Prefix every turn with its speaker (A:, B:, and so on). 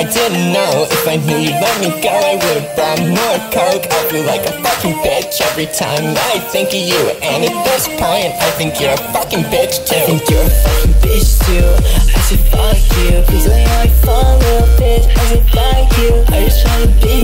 A: I didn't know. If I knew you'd let me go, I would've brought more coke. I feel like a fucking bitch every time I think of you, and at this point, I think you're a fucking bitch too.
B: I think you're a fucking bitch too. I say fuck you, please let me fall, little bitch. I say fuck you, I just tryna be